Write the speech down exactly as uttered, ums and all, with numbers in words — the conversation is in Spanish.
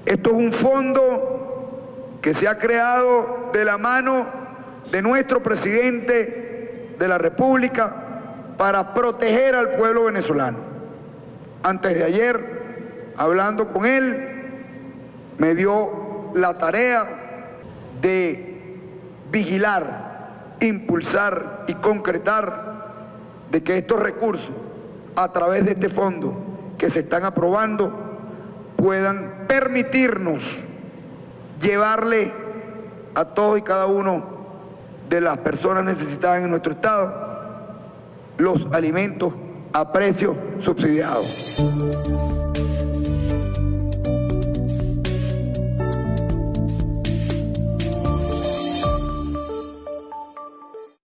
Esto es un fondo que se ha creado de la mano de nuestro presidente de la República para proteger al pueblo venezolano. Antes de ayer, hablando con él, me dio la tarea de vigilar, impulsar y concretar de que estos recursos, a través de este fondo que se están aprobando, puedan permitirnos llevarle a todos y cada uno de las personas necesitadas en nuestro estado los alimentos a precio subsidiado.